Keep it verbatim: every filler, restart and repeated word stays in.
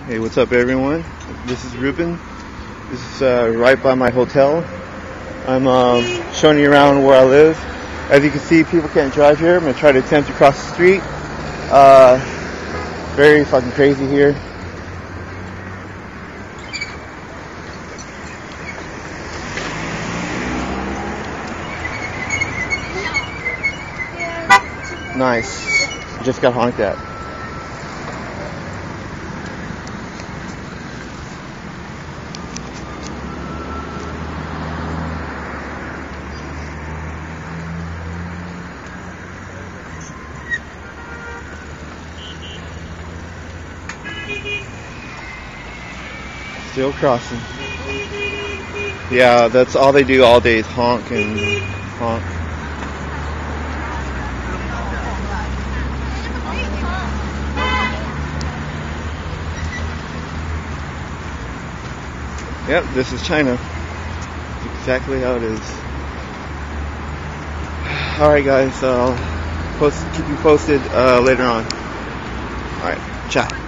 Hey, what's up everyone? This is Ruben. This is uh, right by my hotel. I'm uh, showing you around where I live. As you can see, people can't drive here. I'm going to try to attempt to cross the street. Uh, very fucking crazy here. Nice. Just got honked at. Still crossing. Yeah, that's all they do all day is honk and honk. Yep, this is China. That's exactly how it is. Alright guys, so I'll post, keep you posted uh, later on. Alright, ciao.